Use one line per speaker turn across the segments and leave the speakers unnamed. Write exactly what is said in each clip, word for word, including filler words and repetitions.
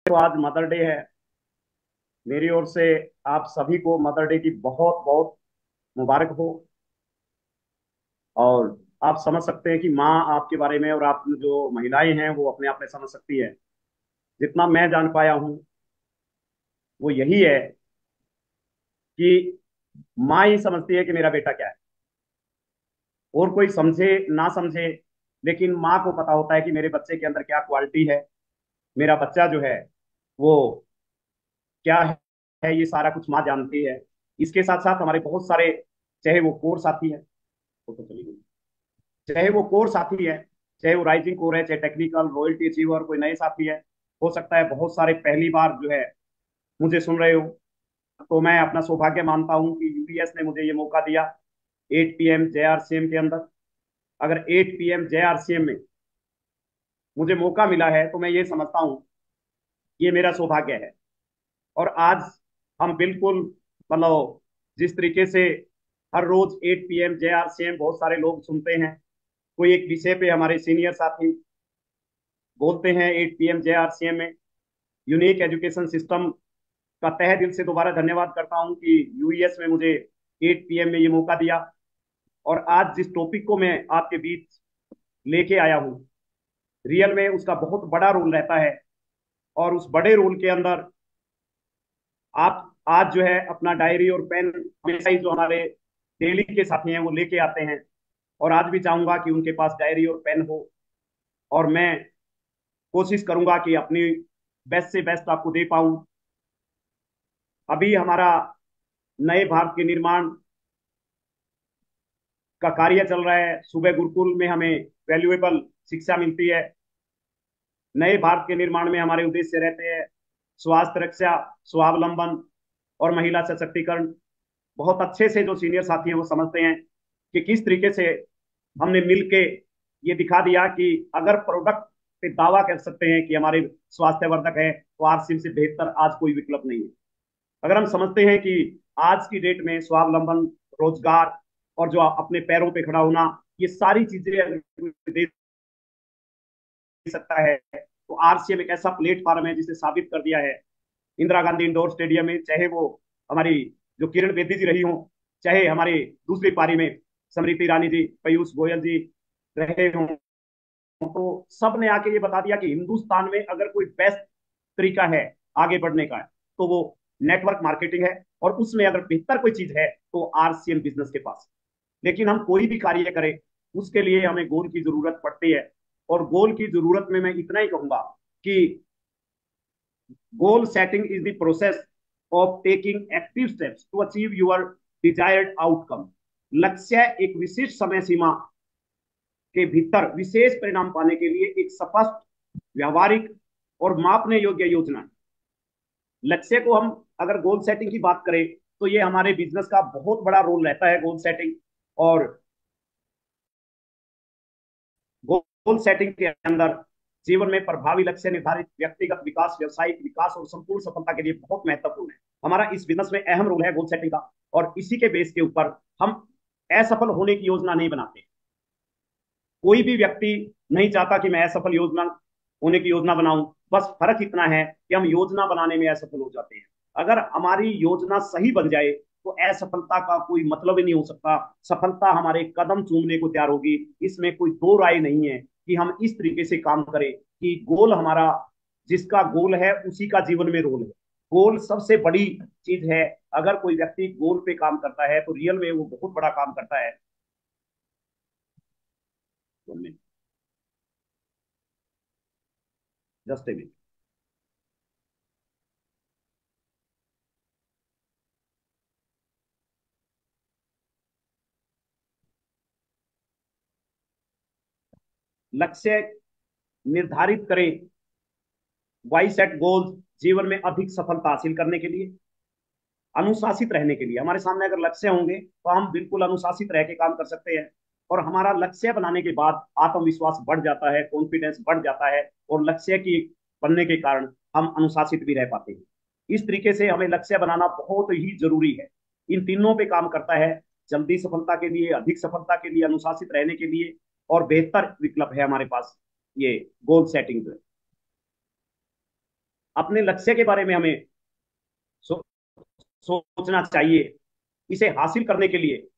तो आज mother day है। मेरी ओर से आप सभी को मदर डे की बहुत बहुत मुबारक हो। और आप समझ सकते हैं कि माँ आपके बारे में और आप जो महिलाएं हैं वो अपने आप में समझ सकती है। जितना मैं जान पाया हूँ वो यही है कि माँ ही समझती है कि मेरा बेटा क्या है। और कोई समझे ना समझे, लेकिन माँ को पता होता है कि मेरे बच्चे के अंदर क्या क्वालिटी है। मेरा बच्चा जो है वो क्या है, ये सारा कुछ माँ जानती है। इसके साथ साथ हमारे बहुत सारे, चाहे वो कोर साथी है, वो तो चली गई, चाहे वो कोर साथी है, चाहे वो राइजिंग कोर है, चाहे टेक्निकल रॉयल्टी अचीवर कोई नए साथी है, हो सकता है बहुत सारे पहली बार जो है मुझे सुन रहे हो। तो मैं अपना सौभाग्य मानता हूं कि यूपीएस ने मुझे ये मौका दिया at P M J R C M के अंदर। अगर at P M J R C M में मुझे मौका मिला है तो मैं ये समझता हूँ ये मेरा सौभाग्य है। और आज हम बिल्कुल, मतलब, जिस तरीके से हर रोज at P M J R C M बहुत सारे लोग सुनते हैं, कोई एक विषय पे हमारे सीनियर साथी बोलते हैं at P M J R C M में, यूनिक एजुकेशन सिस्टम का तहे दिल से दोबारा धन्यवाद करता हूं कि यूईएस में मुझे एट पी एम में ये मौका दिया। और आज जिस टॉपिक को मैं आपके बीच लेके आया हूं, रियल में उसका बहुत बड़ा रोल रहता है। और उस बड़े रोल के अंदर आप आज जो है अपना डायरी और पेन हमेशा ही जो हमारे डेली के साथी हैं वो लेके आते हैं। और आज भी चाहूंगा कि उनके पास डायरी और पेन हो। और मैं कोशिश करूंगा कि अपनी बेस्ट से बेस्ट आपको दे पाऊं। अभी हमारा नए भारत के निर्माण का कार्य चल रहा है। सुबह गुरुकुल में हमें वैल्यूएबल शिक्षा मिलती है। नए भारत के निर्माण में हमारे उद्देश्य रहते हैं स्वास्थ्य रक्षा, स्वावलंबन और महिला सशक्तिकरण। बहुत अच्छे से जो सीनियर साथी हैं वो समझते हैं कि किस तरीके से हमने मिलके ये दिखा दिया कि अगर प्रोडक्ट पे दावा कर सकते हैं कि हमारे स्वास्थ्यवर्धक है, तो आरसीएम से बेहतर आज कोई विकल्प नहीं है। अगर हम समझते हैं कि आज की डेट में स्वावलंबन, रोजगार और जो अपने पैरों पे खड़ा होना, ये सारी चीजें दे सकता है, तो आरसीएम एक ऐसा प्लेटफॉर्म है जिसे साबित कर दिया है। इंदिरा गांधी इंडोर स्टेडियम में, चाहे वो हमारी जो किरण बेदी जी रही हो, चाहे हमारे दूसरी पारी में स्मृति ईरानी जी, पीयूष गोयल जी रहे हों, तो सब ने आके ये बता दिया कि हिंदुस्तान में अगर कोई बेस्ट तरीका है आगे बढ़ने का, तो वो नेटवर्क मार्केटिंग है। और उसमें अगर बेहतर कोई चीज है तो आरसीएम बिजनेस के पास। लेकिन हम कोई भी कार्य करें उसके लिए हमें गोल की जरूरत पड़ती है। और गोल की जरूरत में मैं इतना ही कहूंगा कि goal setting is the process of taking active steps to achieve your desired outcome. लक्ष्य एक विशिष्ट समय सीमा के भीतर विशेष परिणाम पाने के लिए एक स्पष्ट, व्यवहारिक और मापने योग्य योजना है। लक्ष्य को हम अगर गोल सेटिंग की बात करें तो ये हमारे बिजनेस का बहुत बड़ा रोल रहता है, गोल सेटिंग। और गोल सेटिंग के अंदर जीवन में प्रभावी लक्ष्य निर्धारित व्यक्तिगत विकास, व्यवसायिक विकास और संपूर्ण सफलता के लिए बहुत महत्वपूर्ण है। हमारा इस बिजनेस में अहम रोल है गोल सेटिंग का। और इसी के बेस के ऊपर हम असफल होने की योजना नहीं बनाते। कोई भी व्यक्ति नहीं चाहता कि मैं असफल योजना होने की योजना बनाऊं। बस फर्क इतना है कि हम योजना बनाने में असफल हो जाते हैं। अगर हमारी योजना सही बन जाए तो असफलता का कोई मतलब ही नहीं हो सकता। सफलता हमारे कदम चूमने को तैयार होगी। इसमें कोई दो राय नहीं है कि हम इस तरीके से काम करें कि गोल हमारा, जिसका गोल है उसी का जीवन में रोल है। गोल सबसे बड़ी चीज है। अगर कोई व्यक्ति गोल पे काम करता है तो रियल में वो बहुत बड़ा काम करता है। जस्ट ए लक्ष्य निर्धारित करें, वाई सेट गोल्स। जीवन में अधिक सफलता हासिल करने के लिए, अनुशासित रहने के लिए, हमारे सामने अगर लक्ष्य होंगे तो हम बिल्कुल अनुशासित रह के काम कर सकते हैं। और हमारा लक्ष्य बनाने के बाद आत्मविश्वास बढ़ जाता है, कॉन्फिडेंस बढ़ जाता है। और लक्ष्य की बनने के कारण हम अनुशासित भी रह पाते हैं। इस तरीके से हमें लक्ष्य बनाना बहुत ही जरूरी है। इन तीनों पे काम करता है, जल्दी सफलता के लिए, अधिक सफलता के लिए, अनुशासित रहने के लिए, और बेहतर विकल्प है हमारे पास ये गोल सेटिंग जो है। अपने लक्ष्य के बारे में हमें सो, सोचना चाहिए। इसे हासिल करने के लिए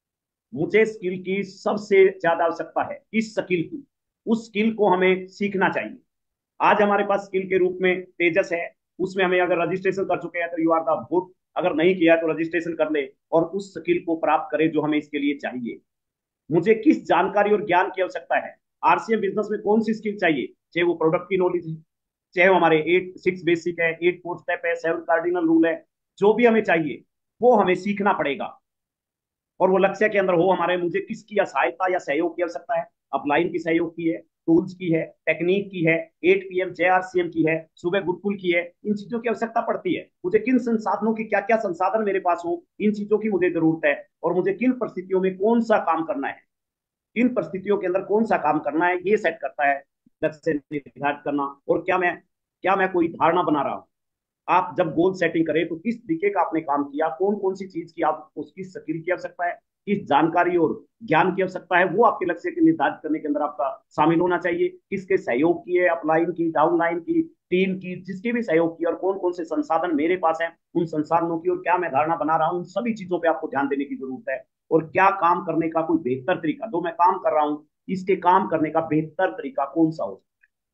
मुझे स्किल की सबसे ज्यादा आवश्यकता है। इस स्किल की, उस स्किल को हमें सीखना चाहिए। आज हमारे पास स्किल के रूप में तेजस है, उसमें हमें अगर रजिस्ट्रेशन कर चुके हैं तो यू आर द गुड, अगर नहीं किया तो रजिस्ट्रेशन कर ले और उस स्किल को प्राप्त करें जो हमें इसके लिए चाहिए। मुझे किस जानकारी और ज्ञान की आवश्यकता है, आरसीएम बिजनेस में कौन सी स्किल चाहिए, चाहे वो प्रोडक्ट की नॉलेज है, चाहे वो हमारे एट सिक्स बेसिक है, एट फोर स्टेप है, सेवन कार्डिनल रूल है, जो भी हमें चाहिए वो हमें सीखना पड़ेगा। और वो लक्ष्य के अंदर हो हमारे, मुझे किसकी सहायता या सहयोग की आवश्यकता है, अपलाइन की सहयोग की है, टूल्स की है, टेक्निक की है, eight P M J R C M की है, सुबह गुरुकुल की है, इन चीजों की आवश्यकता पड़ती है। मुझे किन संसाधनों की, क्या क्या संसाधन मेरे पास हो, इन चीजों की मुझे जरूरत है। और मुझे किन परिस्थितियों में कौन सा काम करना है, किन परिस्थितियों के अंदर कौन सा काम करना है, ये सेट करता है लक्ष्य निर्धारित करना। और क्या मैं क्या मैं कोई धारणा बना रहा हूं। आप जब गोल सेटिंग करें तो किस तरीके का आपने काम किया, कौन कौन सी चीज की आप उसकी स्किल की आवश्यकता है, किस जानकारी और ज्ञान की आवश्यकता है, वो आपके लक्ष्य के निर्धारित करने के अंदर आपका शामिल होना चाहिए। किसके सहयोग की है, अपलाइन की, डाउनलाइन की, टीम की, जिसके भी सहयोग की, और कौन कौन से संसाधन मेरे पास हैं उन संसाधनों की, और क्या मैं धारणा बना रहा हूँ, उन सभी चीजों पर आपको ध्यान देने की जरूरत है। और क्या काम करने का कोई बेहतर तरीका, जो मैं काम कर रहा हूँ इसके काम करने का बेहतर तरीका कौन सा हो।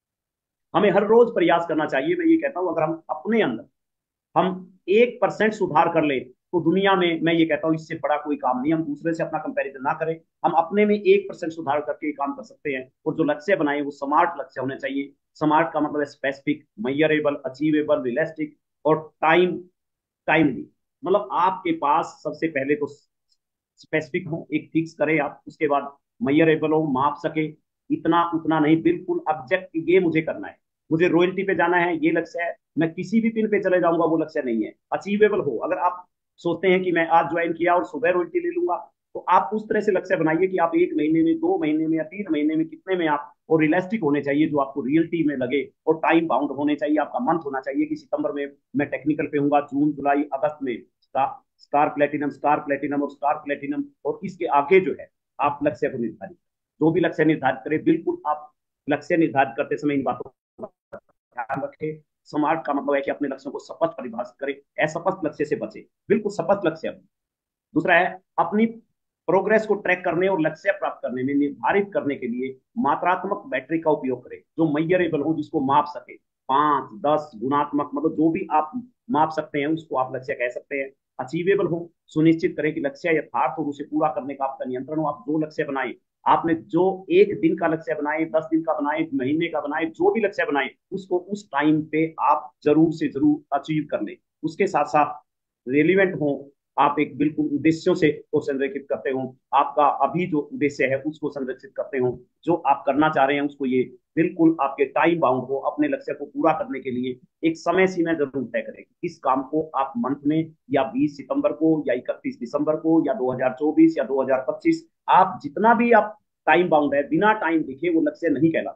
हमें हर रोज प्रयास करना चाहिए। मैं ये कहता हूं, अगर हम अपने अंदर हम एक परसेंट सुधार कर ले तो दुनिया में, मैं ये कहता हूं, इससे बड़ा कोई काम नहीं। हम दूसरे से अपना कंपैरिजन ना करें, हम अपने में एक परसेंट सुधार करके काम कर सकते हैं। और जो लक्ष्य बनाए वो स्मार्ट लक्ष्य होने चाहिए। स्मार्ट का मतलब है स्पेसिफिक, मेजरेबल, अचीवेबल, रियलिस्टिक और टाइम टाइमली। मतलब आपके पास सबसे पहले तो स्पेसिफिक हो, एक फिक्स करें आप, उसके बाद मेजरेबल हो, माप सके, इतना उतना नहीं, बिल्कुल ऑब्जेक्ट, ये मुझे करना है, मुझे रॉयल्टी पे जाना है, ये लक्ष्य है। मैं किसी भी पिन पे चले जाऊंगा, वो लक्ष्य नहीं है। अचीवेबल हो, अगर आप सोचते हैं कि मैं आज ज्वाइन किया और सुबह रॉयल्टी ले लूंगा, तो आप उस तरह से लक्ष्य बनाइए कि आप एक महीने में, दो महीने में या तीन महीने में कितने में आप, और रियलिस्टिक होने चाहिए जो आपको रियलिटी में लगे। और टाइम बाउंड होने चाहिए, आपका मंथ होना चाहिए कि सितंबर में मैं टेक्निकल पे हूँ, जून जुलाई अगस्त में स्टार प्लेटिनम, स्टार प्लेटिनम और स्टार प्लेटिनम, और इसके आगे जो है आप लक्ष्य को निर्धारित, जो भी लक्ष्य निर्धारित करें, बिल्कुल आप लक्ष्य निर्धारित करते समय इन बातों का ध्यान रखें। स्मार्ट का मतलब है कि अपने लक्ष्यों को स्पष्ट परिभाषित करें, असपष्ट लक्ष्य से बचे, बिल्कुल स्पष्ट लक्ष्य। दूसरा है अपनी प्रोग्रेस को ट्रैक करने और लक्ष्य प्राप्त करने में निर्धारित करने के लिए मात्रात्मक बैटरी का उपयोग करें, जो मेजरेबल हो, जिसको माप सके। पांच दस गुणात्मक, मतलब जो भी आप माप सकते हैं उसको आप लक्ष्य कह सकते हैं। अचीवेबल हो, सुनिश्चित करें कि लक्ष्य यथार्थ हो, उसे पूरा करने का आपका नियंत्रण हो। आप जो लक्ष्य बनाए, आपने जो एक दिन का लक्ष्य बनाए, दस दिन का बनाए, महीने का बनाए, जो भी लक्ष्य बनाए, उसको उस टाइम पे आप जरूर से जरूर अचीव कर ले। उसके साथ साथ रेलिवेंट हो, आप एक बिल्कुल उद्देश्यों से को संरेखित करते हो, आपका अभी जो उद्देश्य है उसको संरक्षित करते हो, जो आप करना चाह रहे हैं उसको ये बिल्कुल आपके टाइम बाउंड हो। अपने लक्ष्य को पूरा करने के लिए एक समय सीमा जरूर तय करें। इस काम को आप मंथ में, या बीस सितंबर को, या इकतीस दिसंबर को, या दो हज़ार चौबीस या दो हज़ार पच्चीस, आप जितना भी आप टाइम बाउंड है, बिना टाइम देखे वो लक्ष्य नहीं कहलाता।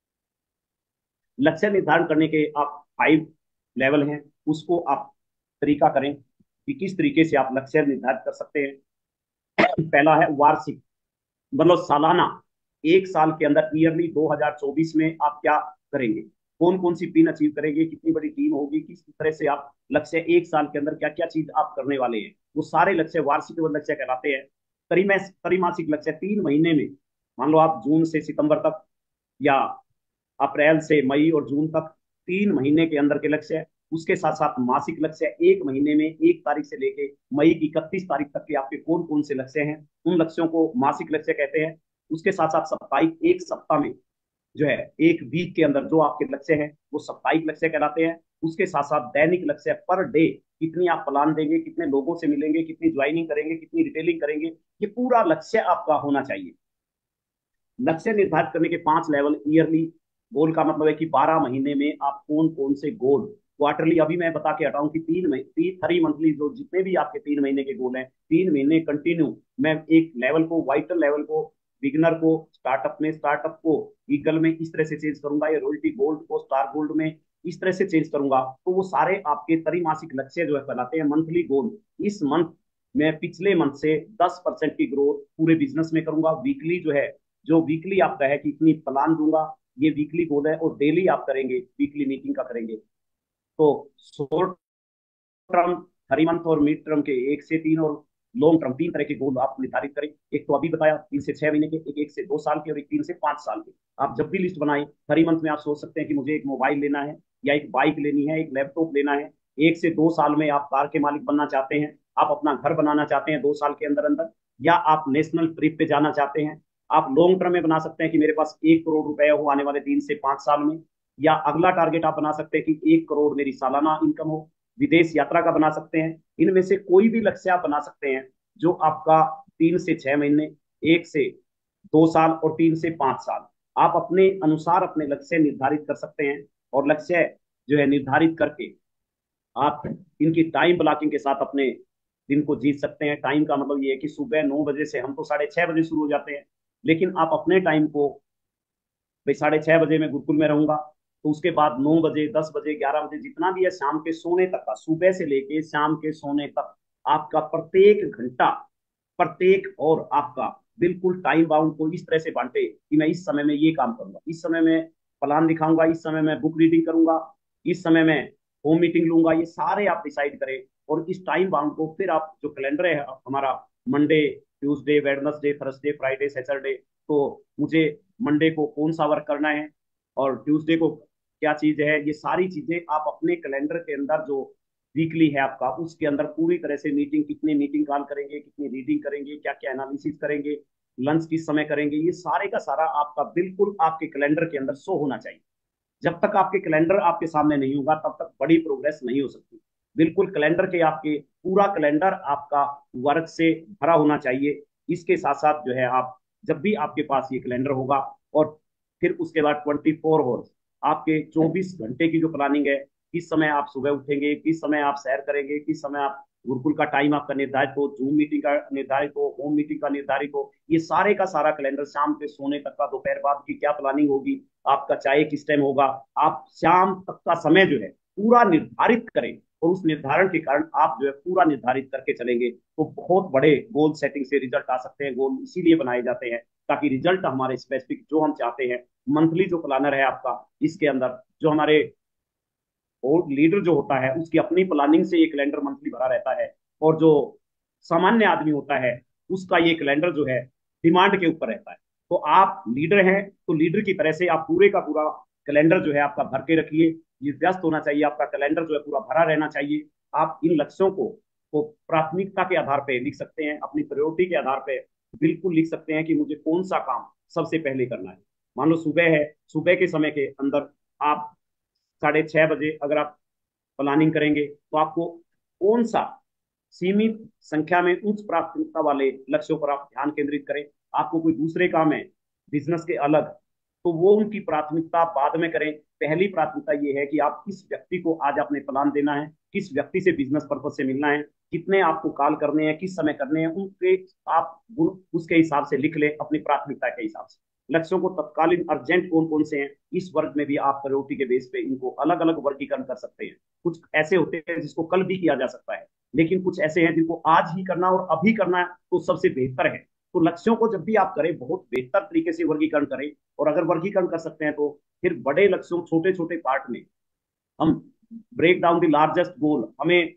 लक्ष्य निर्धारण करने के आप फाइव लेवल हैं, उसको आप तरीका करें कि किस तरीके से आप लक्ष्य निर्धारित कर सकते हैं। पहला है वार्षिक, मतलब सालाना। एक साल के अंदर ईयरली दो हज़ार चौबीस में आप क्या करेंगे, कौन कौन सी पिन अचीव करेंगे, कितनी बड़ी टीम होगी, किस तरह से आप लक्ष्य, एक साल के अंदर क्या क्या चीज आप करने वाले हैं, वो सारे लक्ष्य वार्षिक लक्ष्य कहलाते हैं। त्रैमासिक लक्ष्य, तीन महीने में, मान लो आप जून से सितंबर तक, या अप्रैल से मई और जून तक, तीन महीने के अंदर के लक्ष्य है। उसके साथ साथ मासिक लक्ष्य, एक महीने में एक तारीख से लेके मई की इकतीस तारीख तक के आपके कौन कौन से लक्ष्य हैं, उन लक्ष्यों को मासिक लक्ष्य कहते हैं। उसके साथ साथ साप्ताहिक, एक सप्ताह में जो है, एक वीक के अंदर जो आपके लक्ष्य हैं वो साप्ताहिक लक्ष्य कहलाते हैं। उसके साथ साथ दैनिक लक्ष्य, पर डे कितनी आप प्लान देंगे, कितने लोगों से मिलेंगे, कितनी ज्वाइनिंग करेंगे, कितनी रिटेलिंग करेंगे, ये पूरा लक्ष्य आपका होना चाहिए। लक्ष्य निर्धारित करने के पांच लेवल। ईयरली गोल का मतलब है कि बारह महीने में आप कौन कौन से गोल, क्वार्टरली अभी मैं बता के हटाऊं कि तीन महीने, थ्री मंथली, जो जितने भी आपके तीन महीने के गोल हैं, तीन महीने कंटिन्यू मैं एक लेवल को, वाइटल लेवल को, बिगनर को स्टार्टअप में, स्टार्टअप को ईगल में इस तरह से चेंज करूंगा, या रॉयल्टी गोल्ड को स्टार गोल्ड में इस तरह से चेंज करूंगा। तो वो सारे आपके त्रैमासिक लक्ष्य जो है कहलाते हैं मंथली गोल। इस मंथ मैं पिछले मंथ से दस परसेंट की ग्रोथ पूरे बिजनेस में करूंगा। वीकली जो है, जो वीकली आपका है कि इतनी प्लान दूंगा, ये वीकली गोल है, और डेली आप करेंगे, वीकली मीटिंग का करेंगे। तो शॉर्ट टर्म, थ्री मंथ और मिड टर्म के एक से तीन, और लॉन्ग टर्म, तीन तरह के गोल आप निर्धारित करें। एक तो अभी बताया तीन से छह महीने के, एक एक से दो साल के, और एक तीन से पांच साल के। आप जब भी लिस्ट बनाए, थ्री मंथ में आप सोच सकते हैं कि मुझे एक मोबाइल लेना है, या एक बाइक लेनी है, एक लैपटॉप लेना है। एक से दो साल में आप कार के मालिक बनना चाहते हैं, आप अपना घर बनाना चाहते हैं दो साल के अंदर अंदर, या आप नेशनल ट्रिप पे जाना चाहते हैं। आप लॉन्ग टर्म में बना सकते हैं कि मेरे पास एक करोड़ रुपए हो आने वाले तीन से पांच साल में। या अगला टारगेट आप बना सकते हैं कि एक करोड़ मेरी सालाना इनकम हो। विदेश यात्रा का बना सकते हैं। इनमें से कोई भी लक्ष्य आप बना सकते हैं जो आपका तीन से छह महीने, एक से दो साल और तीन से पांच साल, आप अपने अनुसार अपने लक्ष्य निर्धारित कर सकते हैं। और लक्ष्य जो है निर्धारित करके आप इनकी टाइम ब्लॉकिंग के साथ अपने दिन को जीत सकते हैं। टाइम का मतलब ये है कि सुबह नौ बजे से हम तो साढ़े छह बजे शुरू हो जाते हैं, लेकिन आप अपने टाइम को, भाई साढ़े छह बजे मैं गुरुकुल में रहूंगा, तो उसके बाद नौ बजे, दस बजे, ग्यारह बजे, जितना भी है शाम के सोने तक का, सुबह से लेके शाम के सोने तक आपका प्रत्येक घंटा, प्रत्येक और आपका बिल्कुल टाइम बाउंड को इस तरह से बांटे कि मैं इस समय में ये काम करूंगा, इस समय में प्लान दिखाऊंगा, इस समय मैं बुक रीडिंग करूंगा, इस समय मैं होम मीटिंग लूंगा। ये सारे आप डिसाइड करें, और इस टाइम बाउंड को फिर आप जो कैलेंडर है हमारा, Monday, Tuesday, Wednesday, Thursday, Friday, Saturday, तो मुझे मंडे को कौन सा वर्क करना है, और ट्यूसडे को क्या चीज है, ये सारी चीजें आप अपने कैलेंडर के अंदर जो वीकली है आपका, उसके अंदर पूरी तरह से मीटिंग, कितनी मीटिंग कॉल करेंगे, कितनी रीडिंग करेंगे, क्या क्या एनालिसिस करेंगे, लंच किस समय करेंगे, ये सारे का सारा आपका बिल्कुल आपके कैलेंडर के अंदर शो होना चाहिए। जब तक आपके कैलेंडर आपके सामने नहीं होगा तब तक बड़ी प्रोग्रेस नहीं हो सकती। बिल्कुल कैलेंडर के आपके, पूरा कैलेंडर आपका वर्क से भरा होना चाहिए। इसके साथ साथ जो है आप, जब भी आपके पास ये कैलेंडर होगा, और फिर उसके बाद ट्वेंटी फोर आवर्स आपके चौबीस घंटे की जो प्लानिंग है, किस समय आप सुबह उठेंगे, किस समय आप सैर करेंगे, किस समय आप गुरुकुल का टाइम आपका निर्धारित हो, जूम मीटिंग का निर्धारित हो, होम मीटिंग का निर्धारित हो, ये सारे का सारा कैलेंडर, शाम के सोने तक का, दोपहर बाद की क्या प्लानिंग होगी, आपका चाय किस टाइम होगा, आप शाम तक का समय जो है पूरा निर्धारित करें। और उस निर्धारण के कारण आप जो है पूरा निर्धारित करके चलेंगे, तो बहुत बड़े गोल सेटिंग से रिजल्ट आ सकते हैं। गोल इसीलिए बनाए जाते हैं ताकि रिजल्ट हमारे स्पेसिफिक जो हम चाहते हैं, मंथली जो प्लानर है आपका, इसके अंदर जो हमारे और लीडर जो होता है उसकी अपनी प्लानिंग से ये कैलेंडर मंथली भरा रहता है, और जो सामान्य आदमी होता है उसका ये कैलेंडर जो है डिमांड के ऊपर रहता है। तो आप लीडर हैं तो लीडर की तरह से आप पूरे का पूरा कैलेंडर जो है आपका भर के रखिए। ये व्यस्त होना चाहिए, आपका कैलेंडर जो है पूरा भरा रहना चाहिए। आप इन लक्ष्यों को को प्राथमिकता के आधार पर लिख सकते हैं, अपनी प्रायोरिटी के आधार पर बिल्कुल लिख सकते हैं कि मुझे कौन सा काम सबसे पहले करना है। मान लो सुबह है, सुबह के समय के अंदर आप साढ़े छह बजे अगर आप प्लानिंग करेंगे तो आपको कौन सा सीमित संख्या में उच्च प्राथमिकता वाले लक्ष्यों पर आप ध्यान केंद्रित करें। आपको कोई दूसरे काम है बिजनेस के अलग, तो वो उनकी प्राथमिकता बाद में करें। पहली प्राथमिकता ये है कि आप किस व्यक्ति को आज अपने प्लान देना है, किस व्यक्ति से बिजनेस पर्पज से मिलना है, कितने आपको कॉल करने हैं, किस समय करने हैं, उनके आप उसके हिसाब से लिख लें, अपनी प्राथमिकता के हिसाब से। लक्ष्यों को तत्कालीन अर्जेंट कौन कौन से हैं, इस वर्ग में भी आप प्रायोरिटी के बेस पे इनको अलग अलग वर्गीकरण कर सकते हैं। कुछ ऐसे होते हैं जिसको कल भी किया जा सकता है, लेकिन कुछ ऐसे हैं जिनको आज ही करना और अभी करना तो सबसे बेहतर है। तो लक्ष्यों को जब भी आप करें बहुत बेहतर तरीके से वर्गीकरण करें, और अगर वर्गीकरण कर सकते हैं तो फिर बड़े लक्ष्यों, छोटे छोटे पार्ट में हम break down the largest goal, हमें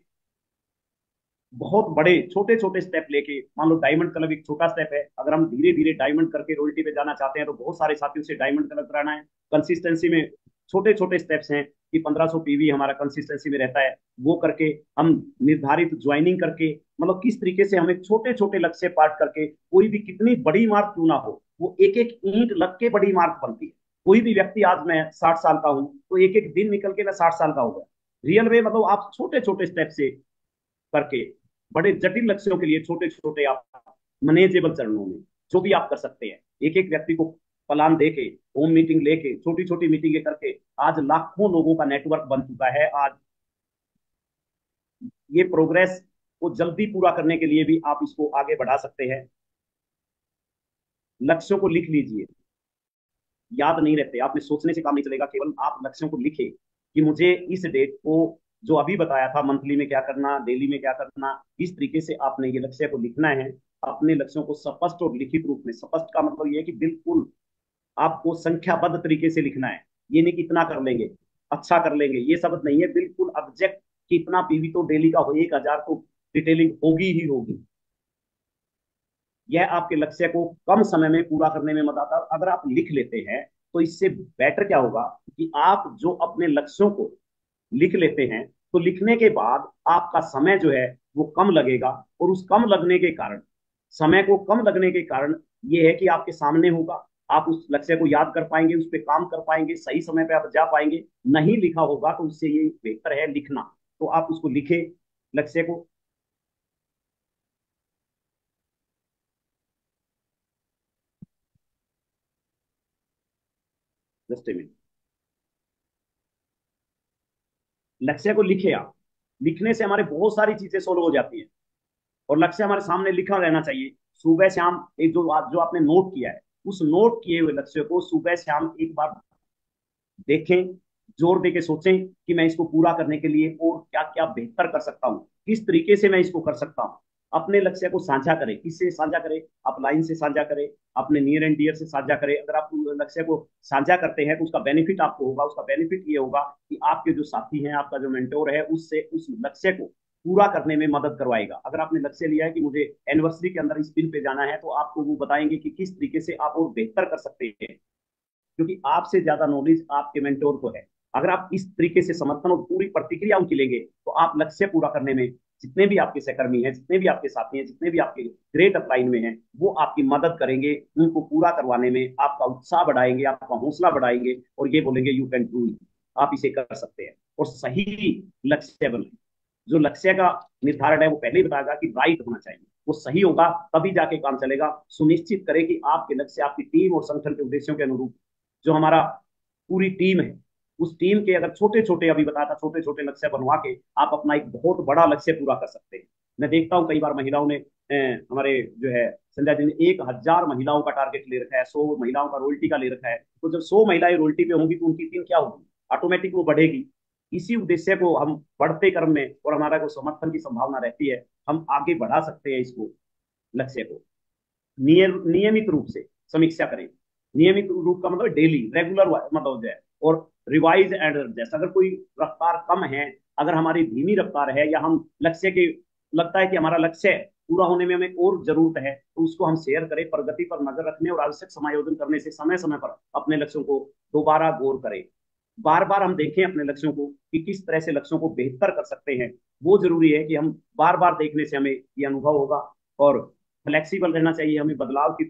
बहुत बड़े छोटे छोटे स्टेप लेके, मान लो डायमंड क्लब एक छोटा स्टेप है, अगर हम धीरे धीरे डायमंड करके रोयल्टी पे जाना चाहते हैं तो बहुत सारे साथियों से डायमंड क्लब कराना है। कंसिस्टेंसी में छोटे छोटे स्टेप्स हैं कि पंद्रह सौ पीवी हमारा कंसिस्टेंसी में रहता है, वो करके हम निर्धारित ज्वाइनिंग करके, मतलब किस तरीके से हमें छोटे छोटे लक्ष्य पार्ट करके, कोई भी कितनी बड़ी मार्क क्यों ना हो, वो एक एक ईंट लग के बड़ी मार्क बनती है। कोई भी व्यक्ति, आज मैं साठ साल का हूं तो एक एक दिन निकल के मैं साठ साल का हो गया। रियल में मतलब आप छोटे छोटे स्टेप से करके बड़े जटिल लक्ष्यों के लिए छोटे छोटे आप मैनेजेबल चरणों में जो भी आप कर सकते हैं, एक एक व्यक्ति को प्लान देके, होम मीटिंग लेके, छोटी छोटी मीटिंगें करके आज लाखों लोगों का नेटवर्क बन चुका है। आज ये प्रोग्रेस को जल्दी पूरा करने के लिए भी आप इसको आगे बढ़ा सकते हैं। लक्ष्यों को लिख लीजिए, याद नहीं रहते, आपने सोचने से काम नहीं चलेगा, केवल आप लक्ष्यों को लिखे कि मुझे इस डेट को, जो अभी बताया था मंथली में क्या करना, डेली में क्या करना, इस तरीके से आपने ये लक्ष्य को लिखना है। अपने लक्ष्यों को स्पष्ट और लिखित रूप में, स्पष्ट का मतलब ये है कि बिल्कुल आपको संख्याबद्ध तरीके से लिखना है, ये नहीं कि इतना कर लेंगे। अच्छा कर लेंगे, ये शब्द नहीं है, बिल्कुल ऑब्जेक्ट कि इतना पीवी तो डेली का हो, एक हजार तो डिटेलिंग होगी ही होगी। यह आपके लक्ष्य को कम समय में पूरा करने में मदद आता है। अगर आप लिख लेते हैं तो इससे बेटर क्या होगा कि आप जो अपने लक्ष्यों को लिख लेते हैं, तो लिखने के बाद आपका समय जो है वो कम लगेगा, और उस कम लगने के कारण, समय को कम लगने के कारण ये है कि आपके सामने होगा, आप उस लक्ष्य को याद कर पाएंगे, उस पर काम कर पाएंगे, सही समय पे आप जा पाएंगे। नहीं लिखा होगा तो उससे ये बेहतर है लिखना। तो आप उसको लिखे, लक्ष्य को। Just minute. लक्ष्य को लिखे आप। लिखने से हमारे बहुत सारी चीजें सोल्व हो जाती हैं, और लक्ष्य हमारे सामने लिखा रहना चाहिए। सुबह शाम एक जो जो आपने नोट किया है, उस नोट किए हुए लक्ष्य को सुबह शाम एक बार देखें, जोर दे के सोचें कि मैं इसको पूरा करने के लिए और क्या क्या बेहतर कर सकता हूँ, किस तरीके से मैं इसको कर सकता हूँ। अपने लक्ष्य को साझा करें। किससे साझा करें? अपलाइन से साझा करें, अपने नियर एंड डियर से साझा करें। अगर आप लक्ष्य को साझा करते हैं तो उसका बेनिफिट आपको होगा। उसका बेनिफिट ये होगा कि आपके जो साथी हैं, आपका जो मेंटोर है, उससे उस लक्ष्य को पूरा करने में मदद करवाएगा। अगर आपने लक्ष्य लिया है कि मुझे एनिवर्सरी के अंदर इस पिन पे जाना है, तो आपको वो बताएंगे कि किस तरीके से आप और बेहतर कर सकते हैं, क्योंकि आपसे ज्यादा नॉलेज आपके मेंटोर को है। अगर आप इस तरीके से समर्थन और पूरी प्रतिक्रिया उनकी लेंगे, तो आप लक्ष्य पूरा करने में, जितने भी आपके सहकर्मी हैं, जितने भी आपके साथी हैं, जितने भी आपके ग्रेट अपलाइन में हैं, वो आपकी मदद करेंगे। उनको पूरा करवाने में आपका उत्साह बढ़ाएंगे, आपका हौसला बढ़ाएंगे, और ये बोलेंगे यू कैन डू इट, आप इसे कर सकते हैं। और सही लक्ष्य बने। जो लक्ष्य का निर्धारण है वो पहले ही बताएगा कि राइट होना चाहिए, वो सही होगा, तभी जाके काम चलेगा। सुनिश्चित करें कि आपके लक्ष्य आपकी टीम और संगठन के उद्देश्यों के अनुरूप। जो हमारा पूरी टीम है, उस टीम के अगर छोटे छोटे, अभी बताया था, छोटे छोटे लक्ष्य बनवा के आप अपना एक बहुत बड़ा लक्ष्य पूरा कर सकते हैं। मैं देखता हूँ कई बार महिलाओं ने अ, हमारे जो है संध्या जी ने एक हजार महिलाओं का टारगेट ले रखा है, सौ महिलाओं का रोल्टी का ले रखा है। तो जब सौ महिलाएं रोल्टी पे होंगी तो उनकी टीम क्या होगी? ऑटोमेटिक वो बढ़ेगी। इसी उद्देश्य को हम बढ़ते क्रम में, और हमारा को समर्थन की संभावना रहती है, हम आगे बढ़ा सकते हैं इसको, लक्ष्य को। नियम नियमित रूप से समीक्षा करें। नियमित रूप का मतलब डेली, रेगुलर मतलब जो है। और रिवाइज एंड एडजस्ट। अगर कोई रफ्तार कम है, अगर हमारी धीमी रफ्तार है, या हम लक्ष्य के, लगता है कि हमारा लक्ष्य पूरा होने में हमें और जरूरत है, तो उसको हम शेयर करें। प्रगति पर नजर रखने और आवश्यक समायोजन करने से समय समय पर अपने लक्ष्यों को दोबारा गौर करें। बार बार हम देखें अपने लक्ष्यों को कि किस तरह से लक्ष्यों को बेहतर कर सकते हैं। वो जरूरी है कि हम बार बार देखने से हमें ये अनुभव होगा। और फ्लेक्सिबल रहना चाहिए, हमें बदलाव की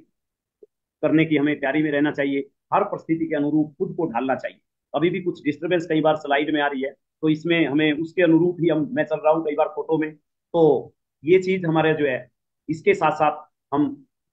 करने की हमें तैयारी में रहना चाहिए। हर परिस्थिति के अनुरूप खुद को ढालना चाहिए। अभी भी कुछ डिस्टर्बेंस कई बार स्लाइड में आ रही है, तो इसमें हमें उसके अनुरूप ही हम, मैं चल रहा हूँ कई बार फोटो में, तो ये चीज हमारे जो है, इसके साथ साथ हम,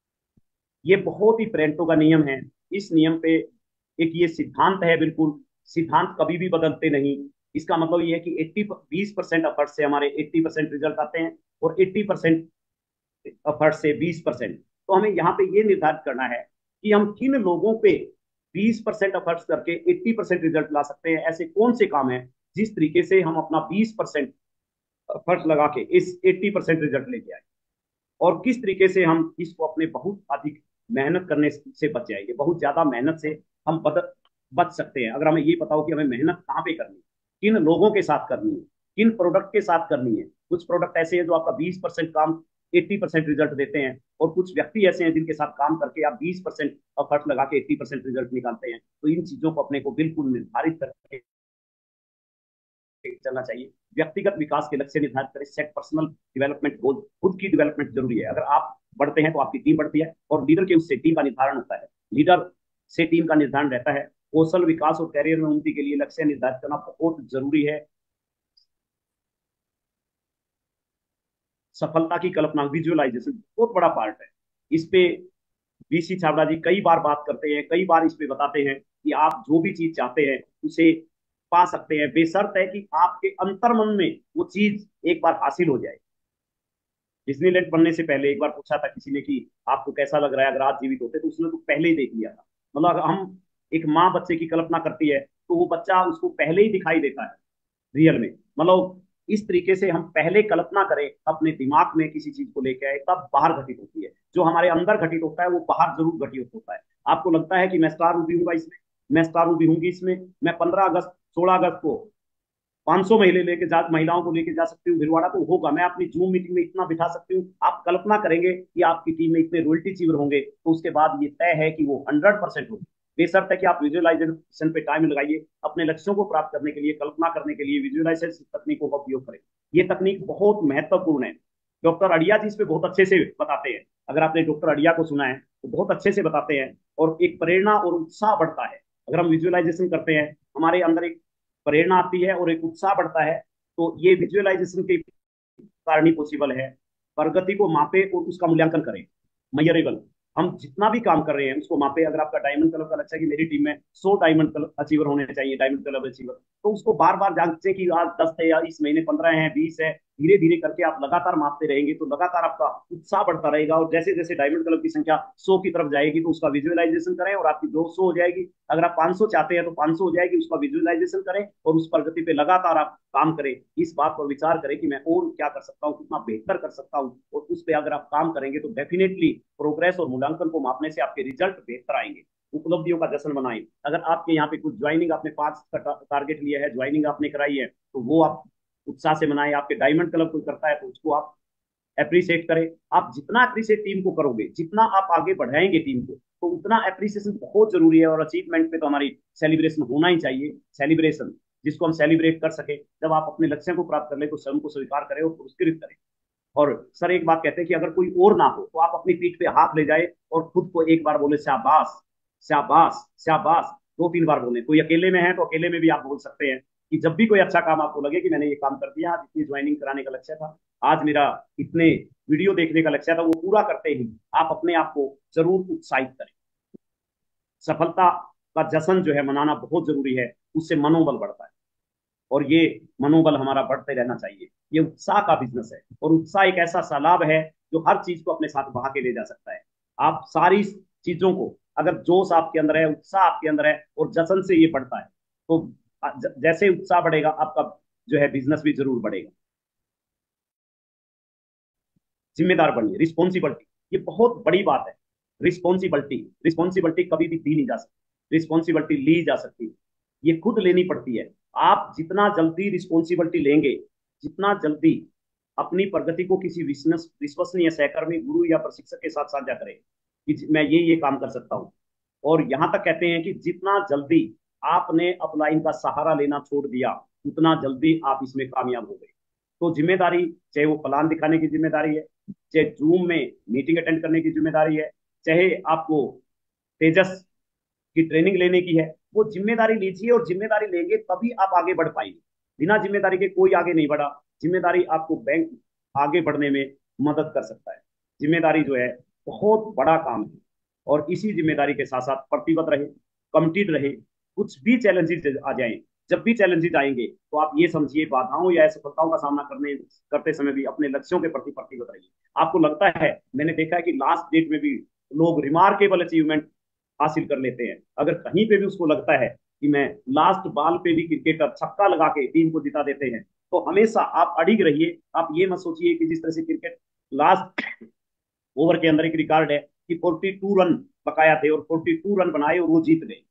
ये बहुत ही प्रेंटो का नियम है। इस नियम पे एक ये सिद्धांत है, बिल्कुल सिद्धांत कभी भी बदलते नहीं। इसका मतलब ये है कि अस्सी बीस परसेंट एफर्ट से हमारे अस्सी परसेंट रिजल्ट आते हैं, और अस्सी परसेंट एफर्ट से बीस परसेंट। तो हमें यहाँ पे ये निर्धारित करना है कि हम किन लोगों पे बीस परसेंट एफर्ट्स करके अस्सी परसेंट रिजल्ट ला सकते हैं। ऐसे कौन से काम है जिस तरीके से हम अपना बीस परसेंट एफर्ट्स लगा के इस अस्सी परसेंट रिजल्ट लेके आए, और किस तरीके से हम इसको अपने बहुत अधिक मेहनत करने से बच जाएंगे। बहुत ज्यादा मेहनत से हम बच बच सकते हैं, अगर हमें ये पता हो कि हमें मेहनत कहाँ पे करनी है, किन लोगों के साथ करनी है, किन प्रोडक्ट के साथ करनी है। कुछ प्रोडक्ट ऐसे हैं जो आपका बीस परसेंट काम अस्सी परसेंट रिजल्ट देते हैं, और कुछ व्यक्ति ऐसे हैं जिनके साथ काम करके आप बीस परसेंट एफर्ट लगा के अस्सी परसेंट रिजल्ट निकालते हैं। तो इन चीजों को अपने को बिल्कुल निर्धारित करके चलना चाहिए। व्यक्तिगत विकास के लक्ष्य निर्धारित करें। Set personal development goal. खुद की डेवलपमेंट जरूरी है। अगर आप बढ़ते हैं तो आपकी टीम बढ़ती है, और लीडर के उससे टीम का निर्धारण होता है। लीडर से टीम का निर्धारण रहता है। कौशल विकास और कैरियर में उन्नति के लिए लक्ष्य निर्धारित करना बहुत जरूरी है। सफलता की कल्पना, विजुअलाइजेशन बहुत बड़ा पार्ट है। इस पे बीसी छाबड़ा जी कई बार बात करते हैं, कई बार इस पे बताते हैं कि आप जो भी चीज चाहते हैं उसे पा सकते हैं, बेशर्त है कि आपके अंतर्मन में वो चीज एक बार हासिल हो जाए। डिज्नीलैंड बनने से पहले एक बार पूछा था किसी ने कि आपको कैसा लग रहा है अगर आज जीवित होते, तो उसने तो पहले ही देख लिया था। मतलब अगर हम, एक माँ बच्चे की कल्पना करती है तो वो बच्चा उसको पहले ही दिखाई देता है रियल में। मतलब इस तरीके से हम पहले कल्पना करें अपने दिमाग में किसी चीज को लेकर आए, तब बाहर घटित होती है। जो हमारे अंदर घटित होता है वो बाहर जरूर घटित होता है। आपको लगता है कि मैं स्टार रूबी हूँ इसमें, मैं स्टार रूबी हूंगी इसमें, मैं पंद्रह अगस्त सोलह अगस्त को पाँच सौ महिला लेके जा महिलाओं को लेके जा सकती हूँ भिलवाड़ा, तो होगा। मैं अपनी जूम मीटिंग में इतना बिठा सकती हूँ, आप कल्पना करेंगे कि आपकी टीम में इतने रॉयल्टी चीवर होंगे, तो उसके बाद ये तय है कि वो हंड्रेड परसेंट होगी। बेशर्त है कि आप विजुअलाइजेशन पे टाइम लगाइए, अपने लक्ष्यों को प्राप्त करने के लिए, कल्पना करने के लिए विजुअलाइजेशन तकनीकों का उपयोग करें। ये तकनीक बहुत महत्वपूर्ण है। डॉक्टर अड़िया जी इस पे बहुत अच्छे से बताते हैं। अगर आपने डॉक्टर अड़िया को सुना है तो बहुत अच्छे से बताते हैं, और एक प्रेरणा और उत्साह बढ़ता है। अगर हम विजुअलाइजेशन करते हैं, हमारे अंदर एक प्रेरणा आती है और एक उत्साह बढ़ता है। तो ये विजुअलाइजेशन के कारण ही पॉसिबल है। प्रगति को मापे और उसका मूल्यांकन करें, मयरेबल। हम जितना भी काम कर रहे हैं उसको मापे। अगर आपका डायमंड क्लब का लक्ष्य है कि मेरी टीम में सौ डायमंड क्लब अचीवर होने चाहिए, डायमंड क्लब अचीवर, तो उसको बार बार जांचें कि आज दस है या इस महीने पंद्रह है, बीस है। धीरे धीरे करके आप लगातार मापते रहेंगे तो लगातार आपका उत्साह बढ़ता रहेगा, और जैसे जैसे डायमंड क्लब की संख्या सौ की तरफ जाएगी तो उसका विजुअलाइजेशन करें और आपकी दो सौ हो जाएगी। अगर आप पाँच सौ चाहते हैं तो पाँच सौ हो जाएगी, उसका विजुअलाइजेशन करें और उस प्रगति पे लगातार आप काम करें। इस बात पर विचार करें कि मैं और क्या कर सकता हूँ, कितना बेहतर कर सकता हूँ, और उस पर अगर आप काम करेंगे तो डेफिनेटली प्रोग्रेस और मूल्यांकन को मापने से आपके रिजल्ट बेहतर आएंगे। उपलब्धियों का जश्न मनाएं। अगर आपके यहाँ पे कुछ ज्वाइनिंग आपने पांच का टारगेट लिया है, ज्वाइनिंग आपने कराई है, तो वो आप उत्साह से मनाएं। आपके डायमंड क्लब कोई करता है तो उसको आप अप्रिशिएट करें। आप जितना अप्रिशिएट टीम को करोगे, जितना आप आगे बढ़ाएंगे टीम को, तो उतना अप्रिसिएशन बहुत जरूरी है। और अचीवमेंट पे तो हमारी सेलिब्रेशन होना ही चाहिए। सेलिब्रेशन जिसको हम सेलिब्रेट कर सके, जब आप अपने लक्ष्य को प्राप्त कर ले तो स्वयं को स्वीकार करें और पुरस्कृत करें। और सर एक बात कहते हैं कि अगर कोई और ना हो तो आप अपनी पीठ पे हाथ ले जाए और खुद को एक बार बोले शाबाश, शाबाश, शाबाश। दो तीन बार बोले। कोई अकेले में है तो अकेले में भी आप बोल सकते हैं कि जब भी कोई अच्छा काम आपको लगे कि मैंने ये काम कर दिया, आज इतनी ज्वाइनिंग कराने का लक्ष्य था, आज मेरा इतने वीडियो देखने का लक्ष्य था, वो पूरा करते ही आप अपने आप को जरूर उत्साहित करें। सफलता का जश्न जो है मनाना बहुत जरूरी है, उससे मनोबल बढ़ता है। और ये मनोबल हमारा बढ़ते रहना चाहिए। ये उत्साह का बिजनेस है, और उत्साह एक ऐसा सलाब है जो हर चीज को अपने साथ बहा के ले जा सकता है। आप सारी चीजों को, अगर जोश आपके अंदर है, उत्साह आपके अंदर है और जश्न से ये बढ़ता है, तो जैसे उत्साह बढ़ेगा आपका जो है बिजनेस भी जरूर बढ़ेगा। जिम्मेदार बनिए, रिस्पॉन्सिबिलिटी, ये बहुत बड़ी बात है। रिस्पॉन्सिबिलिटी, रिस्पॉन्सिबिलिटी कभी भी दी नहीं जा सकती, रिस्पॉन्सिबिलिटी ली जा सकती है, ये खुद लेनी पड़ती है। आप जितना जल्दी रिस्पॉन्सिबिलिटी लेंगे, जितना जल्दी अपनी प्रगति को किसी विश्वसनीय सहकर्मी, गुरु या प्रशिक्षक के साथ साझा करें कि मैं ये ये काम कर सकता हूँ। और यहां तक कहते हैं कि जितना जल्दी आपने अपलाइन का सहारा लेना छोड़ दिया, उतना जल्दी आप इसमें कामयाब हो गए। तो जिम्मेदारी, चाहे वो प्लान दिखाने की जिम्मेदारी है, चाहे जूम में मीटिंग अटेंड करने की जिम्मेदारी है, चाहे आपको तेजस की ट्रेनिंग लेने की है, वो जिम्मेदारी लीजिए। और जिम्मेदारी लेंगे तभी आप आगे बढ़ पाएंगे। बिना जिम्मेदारी के कोई आगे नहीं बढ़ा। जिम्मेदारी आपको बैंक आगे बढ़ने में मदद कर सकता है। जिम्मेदारी जो है बहुत बड़ा काम है, और इसी जिम्मेदारी के साथ साथ प्रतिबद्ध रहे, कमिटेड रहे। कुछ भी चैलेंजेस आ जाए, जब भी चैलेंजेस आएंगे तो आप ये समझिए, बाधाओं या असफलताओं का सामना करने करते समय भी अपने लक्ष्यों के प्रति प्रतिबद्ध रहिए। आपको लगता है, मैंने देखा है कि लास्ट डेट में भी लोग रिमार्केबल अचीवमेंट हासिल कर लेते हैं। अगर कहीं पे भी उसको लगता है कि मैं लास्ट बॉल पे भी क्रिकेटर छक्का लगा के टीम को जिता देते हैं, तो हमेशा आप अडिग रहिए। आप ये मत सोचिए कि जिस तरह से क्रिकेट लास्ट ओवर के अंदर एक रिकॉर्ड है कि बयालीस रन बकाया थे और बयालीस रन बनाए और वो जीत गए।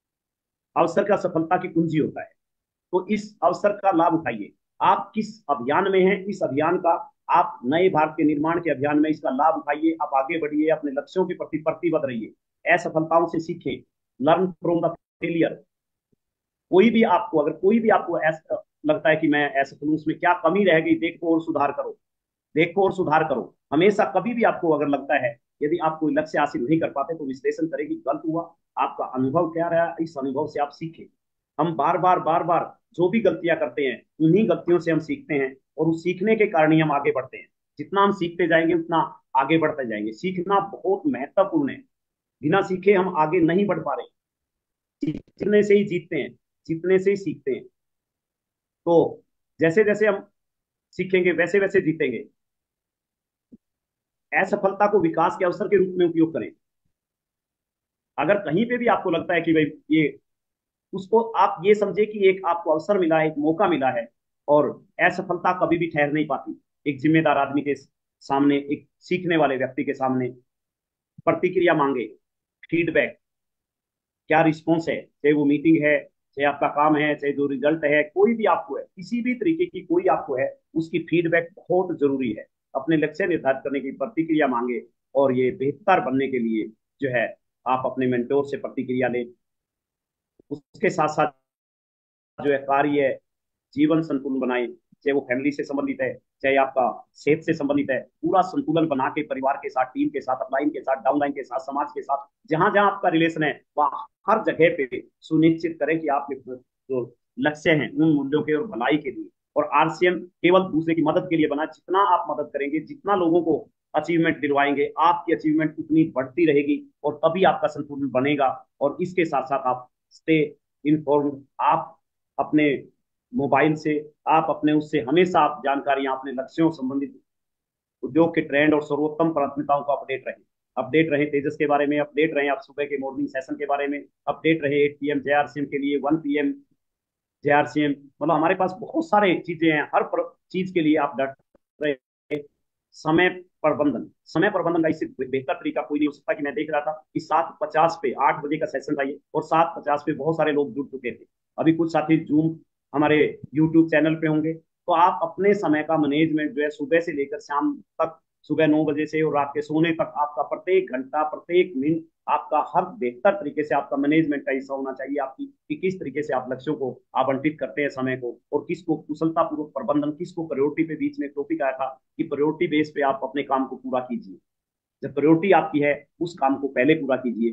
अवसर का सफलता की कुंजी होता है। तो इस अवसर का लाभ उठाइए। आप किस अभियान में हैं, इस अभियान का, आप नए भारत के निर्माण के अभियान में इसका लाभ उठाइए। आप आगे बढ़िए, अपने लक्ष्यों के प्रति प्रतिबद्ध रहिए, असफलताओं से सीखें, लर्न फ्रॉम द फेलियर। कोई भी आपको, अगर कोई भी आपको ऐसा लगता है कि मैं असफल हूं, उसमें क्या कमी रह गई, देखो और सुधार करो, देखो और सुधार करो। हमेशा कभी भी आपको अगर लगता है यदि आप कोई लक्ष्य हासिल नहीं कर पाते, तो विश्लेषण करें कि गलत हुआ, आपका अनुभव क्या रहा, इस अनुभव से आप सीखें। हम बार बार बार बार जो भी गलतियां करते हैं, उन्हीं गलतियों से हम सीखते हैं, और उस सीखने के कारण ही हम आगे बढ़ते हैं। जितना हम सीखते जाएंगे उतना आगे बढ़ते जाएंगे। सीखना बहुत महत्वपूर्ण है। बिना सीखे हम आगे नहीं बढ़ पा रहे। सीखने से ही जीतते हैं, जीतने से ही सीखते हैं। तो जैसे जैसे हम सीखेंगे वैसे वैसे जीतेंगे। असफलता को विकास के अवसर के रूप में उपयोग करें। अगर कहीं पे भी आपको लगता है कि भाई ये, उसको आप ये समझे कि एक आपको अवसर मिला है, एक मौका मिला है, और असफलता कभी भी ठहर नहीं पाती। एक जिम्मेदार आदमी के सामने, एक सीखने वाले व्यक्ति के सामने प्रतिक्रिया मांगे, फीडबैक, क्या रिस्पॉन्स है, चाहे वो मीटिंग है, चाहे आपका काम है, चाहे जो रिजल्ट है, कोई भी आपको है, किसी भी तरीके की कोई आपको है, उसकी फीडबैक बहुत जरूरी है। अपने लक्ष्य निर्धारित करने की प्रतिक्रिया मांगे, और ये बेहतर बनने के लिए जो है आप अपने मेंटोर से प्रतिक्रिया लें। उसके साथ साथ जो है कार्य जीवन संतुलन बनाए, चाहे वो फैमिली से संबंधित है, चाहे आपका सेहत से संबंधित है, पूरा संतुलन बना के परिवार के साथ, टीम के साथ, अपलाइन के साथ, डाउनलाइन के साथ, समाज के साथ, जहां जहां आपका रिलेशन है, वहां हर जगह पे सुनिश्चित करें कि आपके जो लक्ष्य हैं उन मूल्यों के और भलाई के लिए। और आरसीएम केवल दूसरे की मदद के लिए बना। जितना आप मदद करेंगे, जितना लोगों को अचीवमेंट दिलवाएंगे, आपकी अचीवमेंट उतनी बढ़ती रहेगी, और तभी आपका संतुलन बनेगा। और इसके साथ साथ आप स्टे इन्फॉर्म, आप अपने मोबाइल से, आप अपने उससे हमेशा आप जानकारियां अपने लक्ष्यों संबंधित, उद्योग के ट्रेंड और सर्वोत्तम प्राथमिकताओं को अपडेट रहे। अपडेट रहे तेजस के बारे में, अपडेट रहे आप सुबह के मॉर्निंग सेशन के बारे में, अपडेट रहे eight P M J R C M के लिए, one P M J R C M. मतलब हमारे पास बहुत सारे चीजें हैं, हर चीज के लिए आप डट रहे। समय प्रबंधन, समय प्रबंधन का इससे बेहतर तरीका कोई नहीं हो सकता। कि मैं देख रहा था कि सात पचास पे आठ बजे का सेशन था ये, और सात पचास पे बहुत सारे लोग जुड़ चुके थे। अभी कुछ साथी जूम हमारे यूट्यूब चैनल पे होंगे। तो आप अपने समय का मैनेजमेंट जो है सुबह से लेकर शाम तक, सुबह नौ बजे से और रात के सोने तक, आपका प्रत्येक घंटा, प्रत्येक मिनट, आपका हर बेहतर तरीके से आपका मैनेजमेंट का हिस्सा होना चाहिए आपकी, कि किस तरीके से आप लक्ष्यों को आवंटित करते हैं समय को, और किसको कुशलतापूर्वक प्रबंधन, किसको प्रायोरिटी पे। बीच में टॉपिक आया था कि प्रायोरिटी बेस पे आप अपने काम को पूरा कीजिए। जब प्रायोरिटी आपकी है, उस काम को पहले पूरा कीजिए।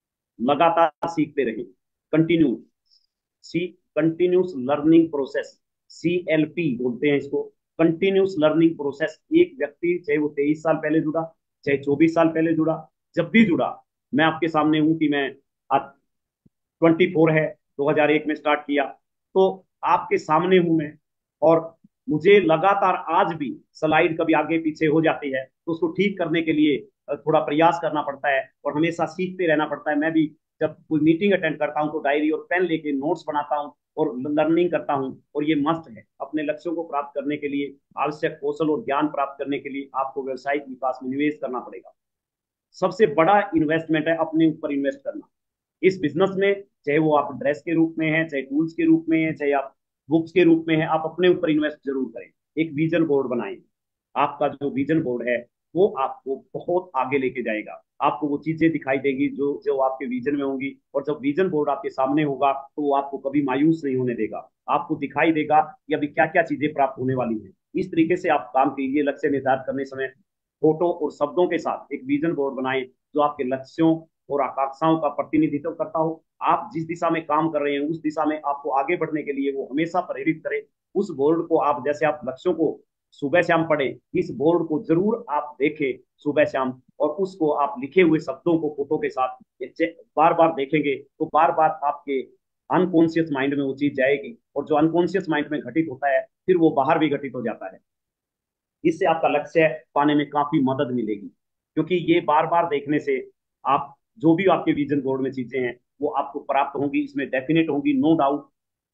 लगातार सीखते रहे, continue C continuous learning process, C L P बोलते हैं इसको, कंटिन्यूस लर्निंग प्रोसेस। एक व्यक्ति चाहे वो तेईस साल पहले जुड़ा, चाहे चौबीस साल पहले जुड़ा, जब भी जुड़ा, मैं आपके सामने हूं कि मैं आज ट्वेंटी फोर है, दो हज़ार एक में स्टार्ट किया, तो आपके सामने हूं मैं। और मुझे लगातार आज भी स्लाइड कभी आगे पीछे हो जाती है, तो उसको ठीक करने के लिए थोड़ा प्रयास करना पड़ता है, और हमेशा सीखते रहना पड़ता है। मैं भी जब कोई मीटिंग अटेंड करता हूँ, तो डायरी और पेन लेके नोट्स बनाता हूँ और लर्निंग करता हूँ। और ये मस्ट है, अपने लक्ष्यों को प्राप्त करने के लिए, आवश्यक कौशल और ज्ञान प्राप्त करने के लिए आपको व्यवसायिक विकास में निवेश करना पड़ेगा। सबसे बड़ा इन्वेस्टमेंट है अपने ऊपर इन्वेस्ट करना इस बिजनेस में। चाहे वो आप ड्रेस के रूप में है, चाहे टूल्स के रूप में है, चाहे आप बुक्स के रूप में है, आप अपने ऊपर इन्वेस्ट जरूर करें। एक विजन बोर्ड बनाएं। आपका जो विजन बोर्ड है, वो आपको बहुत आगे लेके जाएगा। आपको वो चीजें दिखाई देगी जो जो आपके विजन में होंगी। और जब विजन बोर्ड आपके सामने होगा, तो वो आपको कभी मायूस नहीं होने देगा। आपको दिखाई देगा कि अभी क्या क्या चीजें प्राप्त होने वाली हैं। इस तरीके से आप काम कीजिए। लक्ष्य निर्धारित करने समय फोटो और शब्दों के साथ एक विजन बोर्ड बनाएं, जो आपके लक्ष्यों और आकांक्षाओं का प्रतिनिधित्व करता हो। आप जिस दिशा में काम कर रहे हैं, उस दिशा में आपको आगे बढ़ने के लिए वो हमेशा प्रेरित करे। उस बोर्ड को आप, जैसे आप लक्ष्यों को सुबह शाम पढ़े, इस बोर्ड को जरूर आप देखें सुबह शाम, और उसको आप लिखे हुए शब्दों को फोटो के साथ बार बार देखेंगे, तो बार बार आपके अनकॉन्शियस माइंड में वो चीज जाएगी। और जो अनकॉन्शियस माइंड में घटित होता है, फिर वो बाहर भी घटित हो जाता है। इससे आपका लक्ष्य पाने में काफी मदद मिलेगी, क्योंकि ये बार बार देखने से आप जो भी आपके विजन बोर्ड में चीजें हैं, वो आपको प्राप्त होंगी, इसमें डेफिनेट होंगी, नो डाउट।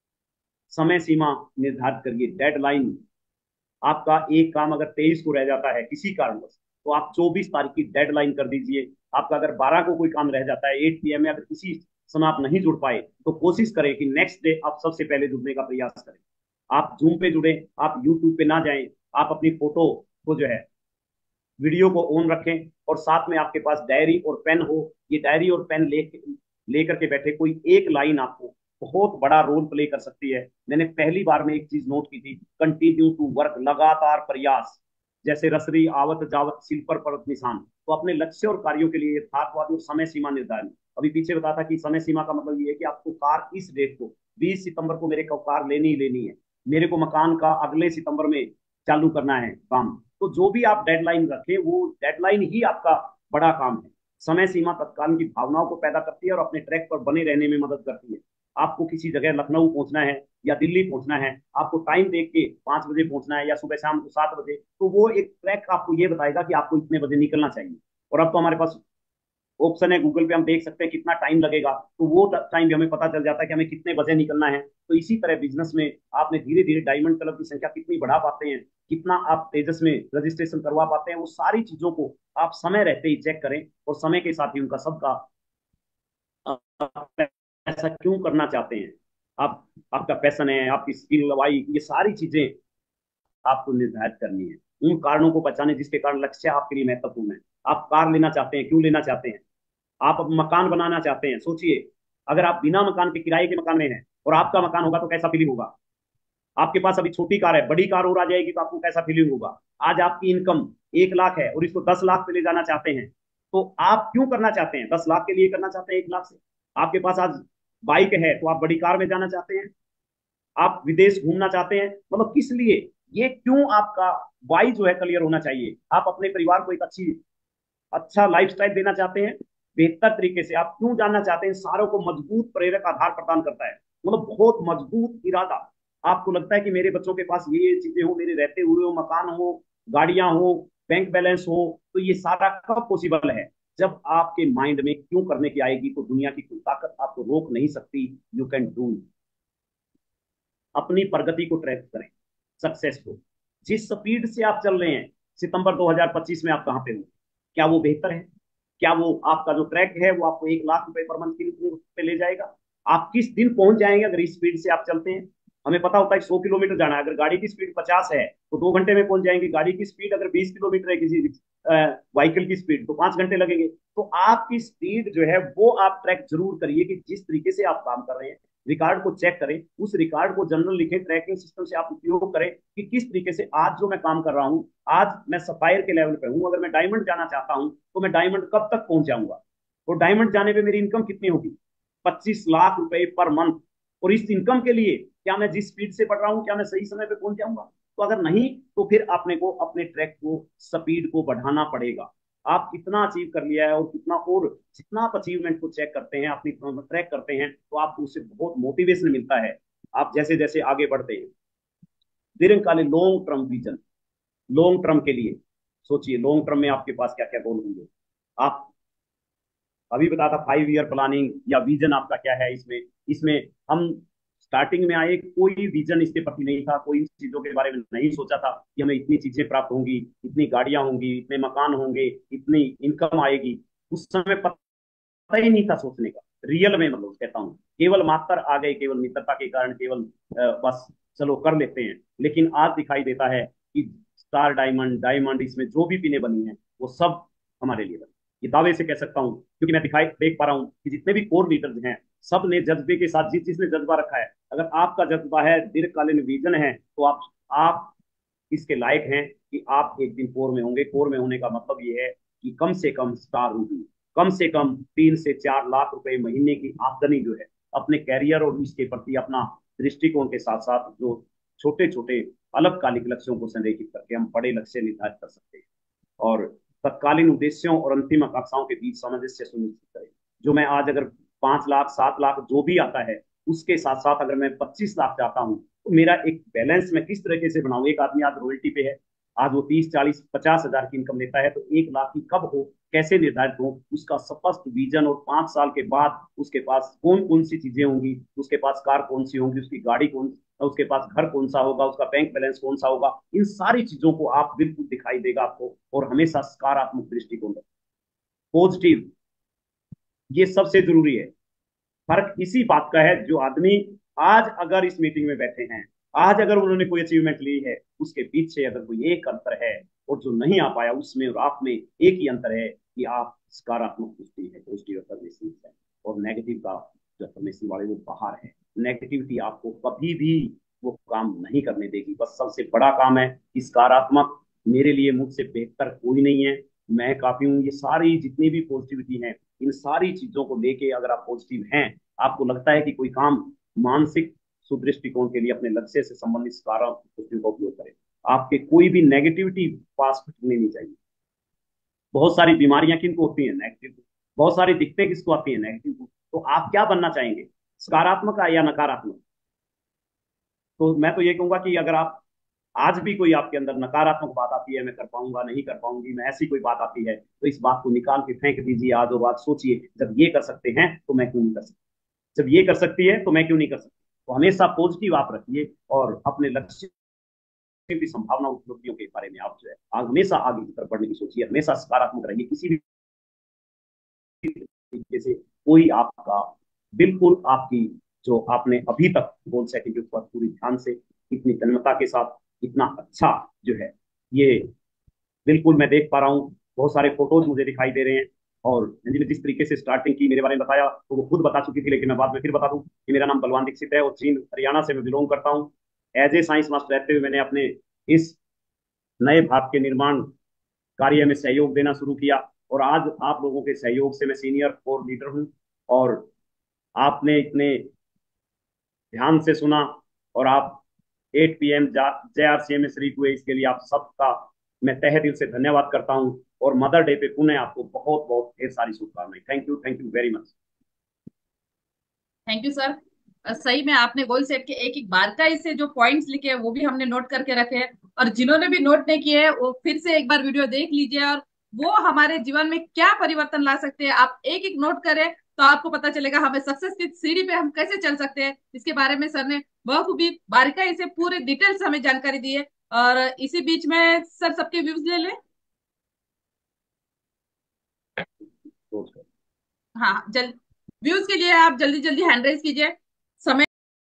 समय सीमा निर्धारित करिए, डेडलाइन। आपका एक काम अगर तेईस को रह जाता है किसी कारणवश, तो आप चौबीस तारीख की डेडलाइन कर दीजिए। आपका अगर बारह को कोई काम रह जाता है एट पी एम में, अगर किसी समय आप नहीं जुड़ पाए, तो कोशिश करें कि नेक्स्ट डे आप सबसे पहले जुड़ने का प्रयास करें। आप जूम पे जुड़े, आप यूट्यूब पे ना जाएं। आप अपनी फोटो को जो है, वीडियो को ऑन रखें, और साथ में आपके पास डायरी और पेन हो। ये डायरी और पेन ले लेकर के बैठे, कोई एक लाइन आपको बहुत बड़ा रोल प्ले कर सकती है। मैंने पहली बार में एक चीज नोट की थी, कंटिन्यू टू वर्क, लगातार प्रयास। जैसे रसरी आवत जावत सिल पर परत निशान। तो अपने लक्ष्य और कार्यों के लिए यथार्थवादी और समय सीमा निर्धारण। अभी पीछे बताया था कि समय सीमा का मतलब ये है कि आपको कार इस डेट को, बीस सितंबर को मेरे को कार लेनी ही लेनी है। मेरे को मकान का अगले सितंबर में चालू करना है काम। तो जो भी आप डेडलाइन रखें, वो डेडलाइन ही आपका बड़ा काम है। समय सीमा तत्काल की भावनाओं को पैदा करती है और अपने ट्रैक पर बने रहने में मदद करती है। आपको किसी जगह लखनऊ पहुंचना है या दिल्ली पहुंचना है, आपको टाइम देख के पांच बजे पहुंचना है या सुबह शाम को सात बजे, तो वो एक ट्रैक आपको ये बताएगा कि आपको इतने बजे निकलना चाहिए। और अब तो हमारे पास ऑप्शन है गूगल पे, हम देख सकते हैं कितना टाइम लगेगा, तो वो टाइम भी हमें पता चल जाता है कि हमें कितने बजे निकलना है। तो इसी तरह बिजनेस में आपने धीरे धीरे डायमंड क्लब की संख्या कितनी बढ़ा पाते हैं, कितना आप तेजस में रजिस्ट्रेशन करवा पाते हैं, वो सारी चीजों को आप समय रहते ही चेक करें। और समय के साथ ही उनका सबका, आप ऐसा क्यों करना चाहते हैं, आप आपका पैशन है, आपकी स्किल वाई, ये सारी चीजें आपको निर्धारित करनी है। उन कारणों को पहचाने जिसके कारण लक्ष्य आपके लिए महत्वपूर्ण है। आप कार लेना चाहते हैं, क्यों लेना चाहते हैं? आप अब मकान बनाना चाहते हैं, सोचिए, अगर आप बिना मकान के किराए के मकान में हैं और आपका मकान होगा तो कैसा फीलिंग होगा? आपके पास अभी छोटी कार है, बड़ी कार और आ जाएगी तो आपको कैसा फीलिंग होगा? आज आपकी इनकम एक लाख है और इसको दस लाख पे ले जाना चाहते हैं, तो आप क्यों करना चाहते हैं? दस लाख के लिए करना चाहते हैं एक लाख से? आपके पास आज बाइक है तो आप बड़ी कार में जाना चाहते हैं, आप विदेश घूमना चाहते हैं, मतलब किस लिए? ये क्यों आपका वाई जो है क्लियर होना चाहिए। आप अपने परिवार को एक अच्छी अच्छा लाइफस्टाइल देना चाहते हैं, बेहतर तरीके से आप क्यों जानना चाहते हैं, सारों को मजबूत प्रेरक आधार प्रदान करता है, मतलब बहुत मजबूत इरादा। आपको लगता है कि मेरे बच्चों के पास ये ये चीजें हो, मेरे रहते हुए हो, मकान हो, गाड़ियां हो, बैंक बैलेंस हो, तो ये सारा कब पॉसिबल है? जब आपके माइंड में क्यों करने की आएगी, तो दुनिया की कोई ताकत आपको रोक नहीं सकती। You can do. अपनी प्रगति को ट्रैक करें, सक्सेस को। जिस स्पीड से आप चल रहे हैं, सितंबर दो हज़ार पच्चीस में आप कहां पे हो? क्या वो बेहतर है? क्या वो आपका जो ट्रैक है वो आपको एक लाख रुपए पर मंथ के पे ले जाएगा? आप किस दिन पहुंच जाएंगे अगर इस स्पीड से आप चलते हैं? हमें पता होता है सौ किलोमीटर जाना है, अगर गाड़ी की स्पीड पचास है तो दो घंटे में पहुंच जाएंगे। गाड़ी की स्पीड अगर बीस किलोमीटर है किसी व्हीकल की स्पीड, तो पांच घंटे लगेंगे। तो आपकी स्पीड जो है वो आप ट्रैक जरूर करिए कि जिस तरीके से आप काम कर रहे हैं, रिकॉर्ड को चेक करें, उस रिकॉर्ड को जर्नल लिखें, ट्रैकिंग सिस्टम से आप उपयोग करें कि किस तरीके से आज जो मैं काम कर रहा हूं, आज मैं सफायर के लेवल पे हूं, अगर मैं डायमंड जाना चाहता हूं तो मैं डायमंड कब तक पहुंच जाऊंगा, और डायमंड जाने पे मेरी इनकम कितनी होगी? पच्चीस लाख रुपए पर मंथ। और इस इनकम के लिए क्या मैं जिस स्पीड से पढ़ रहा हूँ क्या मैं सही समय पे पहुंच जाऊंगा? तो अगर नहीं, तो फिर आपने को अपने ट्रैक को, स्पीड को बढ़ाना पड़ेगा। आप कितना अचीव कर लिया है और कितना, और जितना आप अचीवमेंट को चेक करते हैं, अपनी ट्रैक करते हैं, तो आपको उससे बहुत मोटिवेशन मिलता है। आप जैसे जैसे आगे बढ़ते हैं, दीर्घकालीन long term vision, long term के लिए सोचिए, लॉन्ग टर्म में आपके पास क्या क्या गोल होंगे। आप अभी बता था फाइव ईयर प्लानिंग या विजन आपका क्या है इसमें। इसमें हम स्टार्टिंग में आए, कोई विजन इसके प्रति नहीं था, कोई इन चीजों के बारे में नहीं सोचा था कि हमें इतनी चीजें प्राप्त होंगी, इतनी गाड़ियां होंगी, इतने मकान होंगे, इतनी इनकम आएगी। उस समय पता ही नहीं था सोचने का। रियल में मतलब कहता हूँ, केवल मात्र आ गए, केवल मित्रता के कारण, केवल अ, बस चलो कर लेते हैं। लेकिन आज दिखाई देता है कि स्टार डायमंड, डायमंड इसमें जो भी पिने बनी है वो सब हमारे लिए बनी। ये दावे से कह सकता हूँ क्योंकि मैं दिखाई देख पा रहा हूँ कि जितने भी कोर लीडर्स हैं, सब ने जज्बे के साथ, जिस जिसने जज्बा रखा है, अगर आपका जज्बा है, दीर्घकालीन विजन है, तो आप आप इसके लायक हैं कि आप एक दिन कोर में होंगे। कोर में होने का मतलब ये है कि कम से कम स्टार होगी, कम से कम तीन से चार लाख रुपए महीने की आमदनी जो है, अपने कैरियर और इसके प्रति अपना दृष्टिकोण के साथ साथ जो छोटे छोटे अल्पकालिक लक्ष्यों को संरेखित करके हम बड़े लक्ष्य निर्धारित कर सकते हैं, और तत्कालीन उद्देश्यों और अंतिम आकांक्षाओं के बीच सामंजस्य सुनिश्चित करें। जो मैं आज अगर पांच लाख सात लाख जो भी आता है, उसके साथ साथ अगर मैं पच्चीस लाख चाहता हूँ, तो मेरा एक बैलेंस मैं किस तरीके से बनाऊं। एक आदमी आज रॉयल्टी पे है, आज वो तीस चालीस पचास हजार की इनकम लेता है, तो एक लाख की कब हो, कैसे निर्धारित हो, उसका स्पष्ट विजन, और पांच साल के बाद उसके पास कौन कौन सी चीजें होंगी, उसके पास कार कौन सी होंगी, उसकी गाड़ी कौन, उसके पास घर कौन सा होगा, उसका बैंक बैलेंस कौन सा होगा, इन सारी चीजों को आप बिल्कुल दिखाई देगा आपको। और हमेशा सकारात्मक दृष्टिकोण, पॉजिटिव, ये सबसे जरूरी है। फर्क इसी बात का है, जो आदमी आज अगर इस मीटिंग में बैठे हैं, आज अगर उन्होंने कोई अचीवमेंट ली है, उसके पीछे अगर कोई एक अंतर है, और जो नहीं आ पाया उसमें और आप में एक ही अंतर है कि आप सकारात्मक दृष्टि है, पॉजिटिव अफर्मेशन है, और नेगेटिव का जो अफर्मेशन वाले वो बाहर है। नेगेटिविटी आपको कभी भी वो काम नहीं करने देगी। बस सबसे बड़ा काम है कि सकारात्मक, मेरे लिए मुझसे बेहतर कोई नहीं है, मैं काफी हूँ, ये सारी जितनी भी पॉजिटिविटी है, इन सारी चीजों को लेके अगर आप पॉजिटिव हैं, आपको लगता है कि कोई काम मानसिक सुदृष्टिकोण के लिए अपने लक्ष्य से संबंधित सकारात्मक का उपयोग करें। आपके कोई भी नेगेटिविटी पास फिटने नहीं चाहिए। बहुत सारी बीमारियां किनको होती हैं? नेगेटिव। बहुत सारी दिक्कतें किसको आती हैं? नेगेटिव। तो आप क्या बनना चाहेंगे, सकारात्मक या नकारात्मक? तो मैं तो ये कहूंगा कि अगर आप आज भी कोई आपके अंदर नकारात्मक बात आती है, मैं कर पाऊंगा नहीं कर पाऊंगी, मैं ऐसी कोई बात आती है, तो इस बात को निकाल के फेंक दीजिए आज, और बात सोचिए, जब ये कर सकते हैं तो मैं क्यों नहीं कर सकता, जब ये कर सकती है तो मैं क्यों नहीं कर सकता। तो हमेशा पॉजिटिव आप रखिए, और अपने लक्ष्य की संभावना उपलब्धियों के बारे में आप जो है आग, हमेशा आगे की तरफ बढ़ने की सोचिए, हमेशा सकारात्मक रहिए। किसी भी तरीके से कोई आपका, बिल्कुल आपकी जो आपने अभी तक गोल सेटिंग के ऊपर पूरी ध्यान से, इतनी तन्मयता के साथ, इतना अच्छा जो है ये, बिल्कुल मैं देख पा रहा हूँ। बहुत सारे फोटोज मुझे दिखाई दे रहे हैं। और नंजी ने जिस तरीके से स्टार्टिंग की, मेरे बारे में बताया, तो वो खुद बता चुकी थी, लेकिन मैं बाद में फिर बता दूं कि मेरा नाम बलवान दीक्षित है और जींद हरियाणा से मैं बिलोंग करता हूँ। एज ए साइंस मास्टर रहते हुए मैंने अपने इस नए भारत के निर्माण कार्य में सहयोग देना शुरू किया। और आज आप लोगों के सहयोग से मैं सीनियर कोर लीडर हूँ। और आपने इतने ध्यान से सुना, और आप eight P M J R C M में शरीक हुए, इसके लिए आप सबका मैं तहे दिल से धन्यवाद करता हूँ। और मदर डे पे पुनः आपको बहुत बहुत ढेर सारी शुभकामनाएं। Thank you, thank you very much.
Thank you sir. अ, सही में आपने गोल सेट के एक एक बारकाई से जो पॉइंट्स लिखे हैं वो भी हमने नोट करके रखे हैं। और जिन्होंने भी नोट नहीं किए हैं वो फिर से एक बार वीडियो देख लीजिए, और वो हमारे जीवन में क्या परिवर्तन ला सकते हैं आप एक एक नोट करें, तो आपको पता चलेगा हमें सक्सेस की सीढ़ी पे हम कैसे चल सकते हैं। इसके बारे में सर ने बखूबी बारीकाई से पूरे डिटेल्स हमें जानकारी दी है। और इसी बीच में सर सबके व्यूज ले लें। हाँ, जल व्यूज के लिए आप जल्दी जल्दी हैंड रेज कीजिए।